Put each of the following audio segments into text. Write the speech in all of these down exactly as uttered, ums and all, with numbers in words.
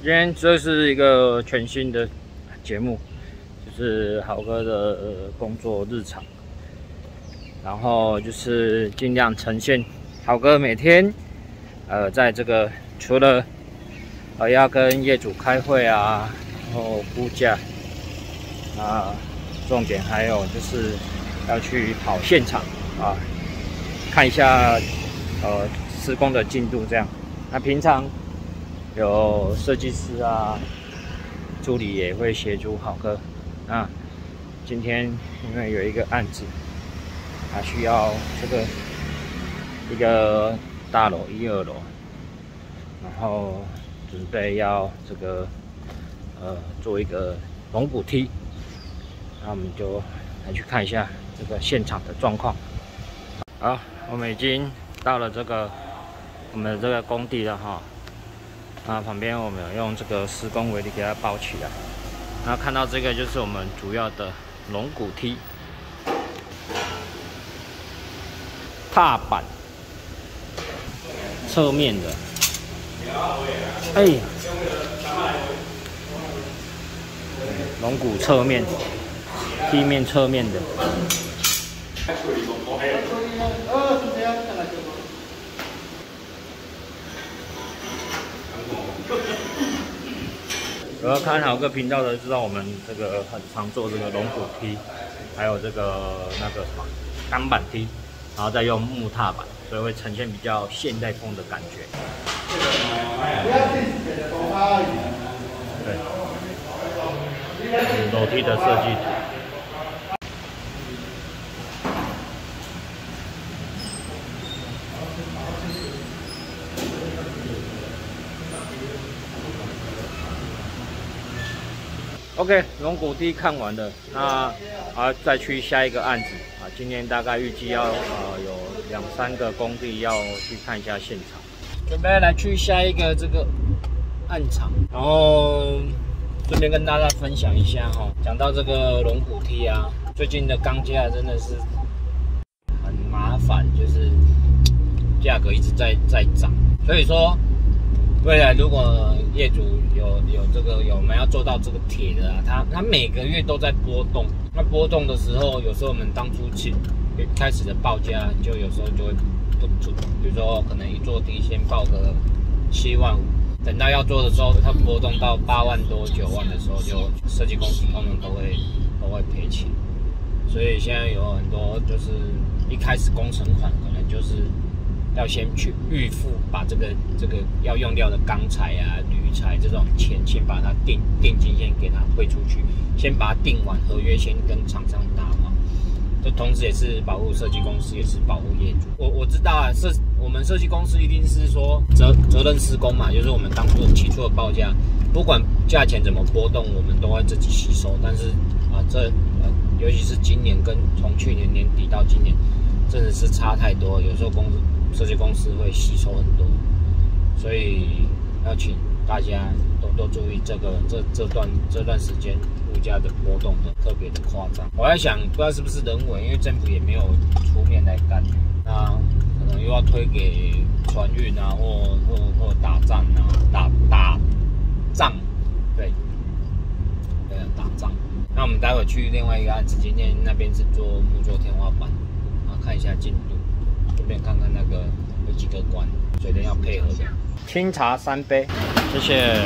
今天这是一个全新的节目，就是豪哥的、呃、工作日常，然后就是尽量呈现豪哥每天呃在这个除了呃要跟业主开会啊，然后估价啊，重点还有就是要去跑现场啊，看一下呃施工的进度这样。那平常有设计师啊，助理也会协助豪哥。那今天因为有一个案子，还需要这个一个大楼一二楼，然后准备要这个呃做一个龙骨梯，那我们就来去看一下这个现场的状况。好，我们已经到了这个我们的这个工地了哈。那旁边我们有用这个施工围篱给它包起来。那看到这个就是我们主要的龙骨梯踏板，侧面的。哎，龙骨侧面，梯面侧面的。有要看豪哥频道的知道，我们这个很常做这个龙骨梯，还有这个那个什么钢板梯，然后再用木踏板，所以会呈现比较现代风的感觉。对，楼梯的设计图。OK， 龙骨梯看完了，那啊再去下一个案子啊。今天大概预计要呃有两三个工地要去看一下现场，准备来去下一个这个案场，然后顺便跟大家分享一下哈。讲到这个龙骨梯啊，最近的钢架真的是很麻烦，就是价格一直在在涨，所以说。未来如果业主有有这个有我们要做到这个铁的啊，它它每个月都在波动。那波动的时候，有时候我们当初起开始的报价，就有时候就会不准。比如说可能一座梯先报个七万五，等到要做的时候，它波动到八万多九万的时候，就设计公司通常都会都会赔钱。所以现在有很多就是一开始工程款可能就是。要先去预付，把这个这个要用掉的钢材啊、铝材这种钱，先把它定定金先给它汇出去，先把它定完，合约先跟厂商打好。这同时也是保护设计公司，也是保护业主。我我知道啊，设我们设计公司一定是说责责任施工嘛，就是我们当初起初的报价，不管价钱怎么波动，我们都会自己吸收。但是啊，这呃，尤其是今年跟从去年年底到今年，真的是差太多，有时候公司。设计公司会吸收很多，所以要请大家多多注意这个这这段这段时间物价的波动的特别的夸张。我在想，不知道是不是人为，因为政府也没有出面来干预，那可能又要推给船运啊，或或或打仗啊，打打仗，对，对，打仗。那我们待会去另外一个案子，今天那边是做木作天花板，啊，看一下进度。顺便看看那个有几个关，水电要配合的。清茶三杯，谢谢。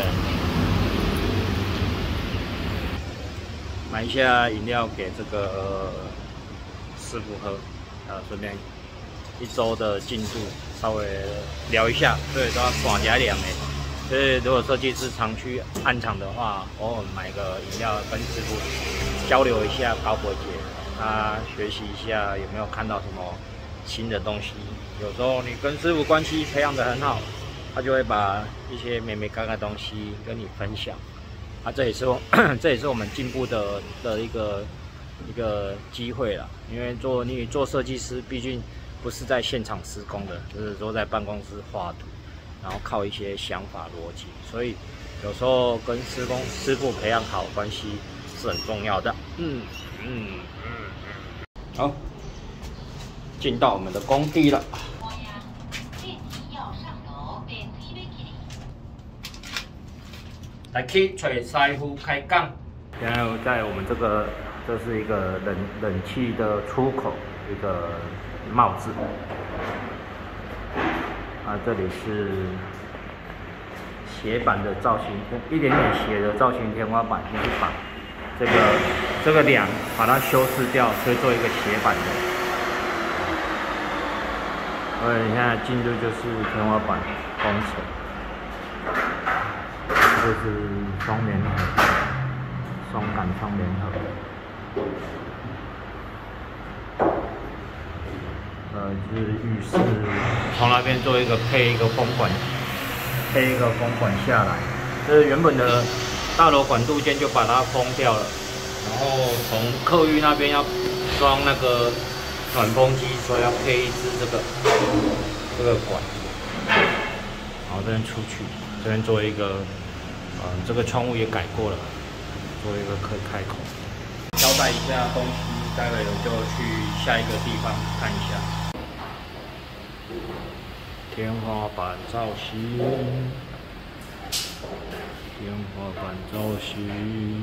买一下饮料给这个师傅喝，啊，顺便一周的进度稍微聊一下，所以都要寡加两哎。所以如果设计师常去案场的话，偶尔买个饮料跟师傅交流一下高博节，他学习一下有没有看到什么。新的东西，有时候你跟师傅关系培养得很好，他就会把一些美美嘎嘎的东西跟你分享。啊，这也是我这也是我们进步的的一个一个机会啦。因为做你做设计师，毕竟不是在现场施工的，就是说在办公室画图，然后靠一些想法逻辑，所以有时候跟施工师傅培养好关系是很重要的。嗯嗯嗯嗯，好。进到我们的工地了。 来去找师傅开讲。现在在我们这个，这是一个冷冷气的出口，一个帽子。啊，这里是斜板的造型，一点点斜的造型天花板，你去把这个这个梁把它修饰掉，所以做一个斜板的。所以你现在进入就是天花板工程。这是双联合，双杆双联合。呃，就是浴室，从那边做一个配一个风管，配一个风管下来。这是原本的大楼管渡间就把它封掉了，然后从客浴那边要装那个暖风机，所以要配一支这个这个管，然后这边出去，这边做一个。呃，这个窗户也改过了，做一个可以开口。交代一下东西，待会我就去下一个地方看一下。天花板造型，天花板造型。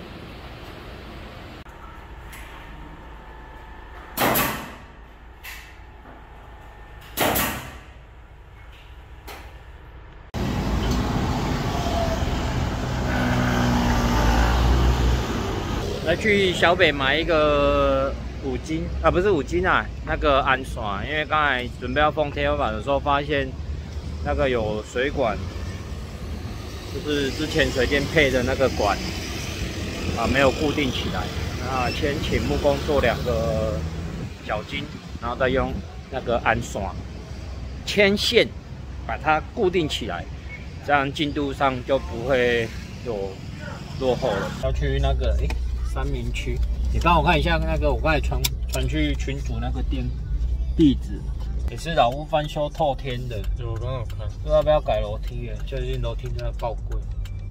来去小北买一个五金啊，不是五金啊，那个安刷。因为刚才准备要封天花板的时候，发现那个有水管，就是之前水电配的那个管啊，没有固定起来。那先请木工做两个脚筋，然后再用那个安刷牵线把它固定起来，这样进度上就不会有落后了。要去那个诶。三民区，你帮我看一下那个我刚才传传去群组那个店地址，也是老屋翻修透天的。我刚好看，不知道要不要改楼梯耶？最近楼梯真的爆贵。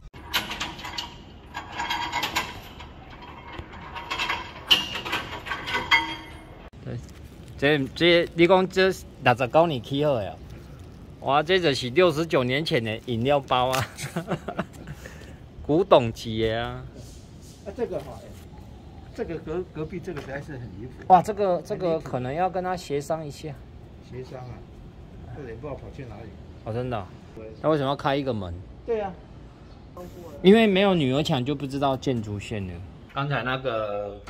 对，这这你讲这六十九年起好的，哇，这就是六十九年前的饮料包啊，古董级的啊。 啊，这个好，这个隔隔壁这个实在是很离谱。 哇，这个这个可能要跟他协商一下。 协商啊，这人不知道跑去哪里。 哦，真的、哦？那为什么要开一个门？ 对呀、 啊，因为没有女儿墙就不知道建筑线了。刚才那个，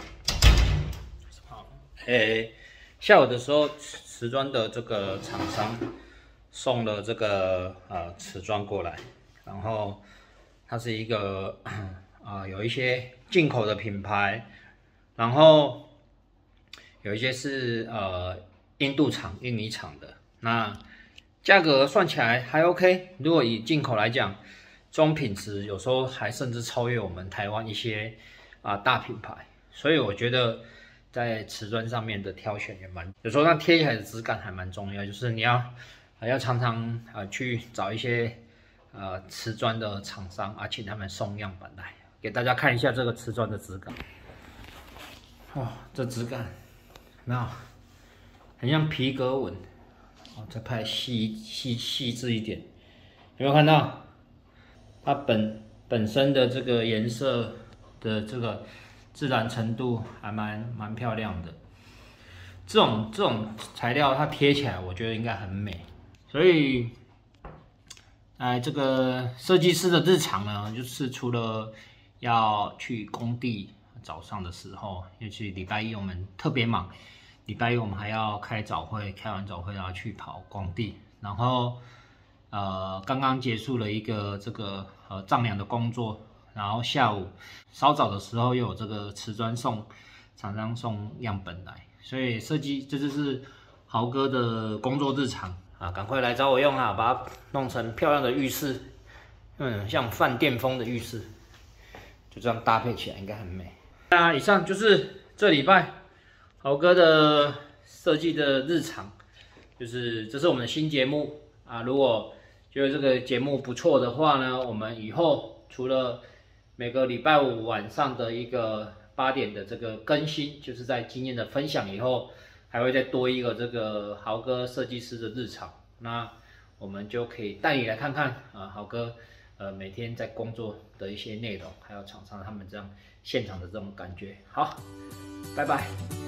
诶，下午的时候，瓷砖的这个厂商送了这个呃瓷砖过来，然后它是一个。啊、呃，有一些进口的品牌，然后有一些是呃印度厂、印尼厂的，那价格算起来还 OK。如果以进口来讲，这种品质有时候还甚至超越我们台湾一些啊、呃、大品牌，所以我觉得在瓷砖上面的挑选也蛮，有时候它贴起来的质感还蛮重要，就是你要还要常常啊、呃、去找一些呃瓷砖的厂商啊，请他们送样板来。给大家看一下这个瓷砖的质感，哦，这质感，有没有？很像皮革纹，哦，再拍细细细致一点，有没有看到？它本本身的这个颜色的这个自然程度还蛮蛮漂亮的。这种这种材料它贴起来，我觉得应该很美。所以，哎，这个设计师的日常呢，就是除了要去工地，早上的时候，尤其礼拜一我们特别忙。礼拜一我们还要开早会，开完早会然后去跑工地，然后呃刚刚结束了一个这个呃丈量的工作，然后下午稍早的时候又有这个瓷砖送厂商送样本来，所以设计这就是豪哥的工作日常啊，赶快来找我用啊，把它弄成漂亮的浴室，嗯，像饭店风的浴室。就这样搭配起来应该很美。那以上就是这礼拜豪哥的设计的日常，就是这是我们的新节目啊。如果觉得这个节目不错的话呢，我们以后除了每个礼拜五晚上的一个八点的这个更新，就是在经验的分享以后，还会再多一个这个豪哥设计师的日常。那我们就可以带你来看看啊，豪哥呃每天在工作的一些内容，还有厂商他们这样现场的这种感觉。好，拜拜。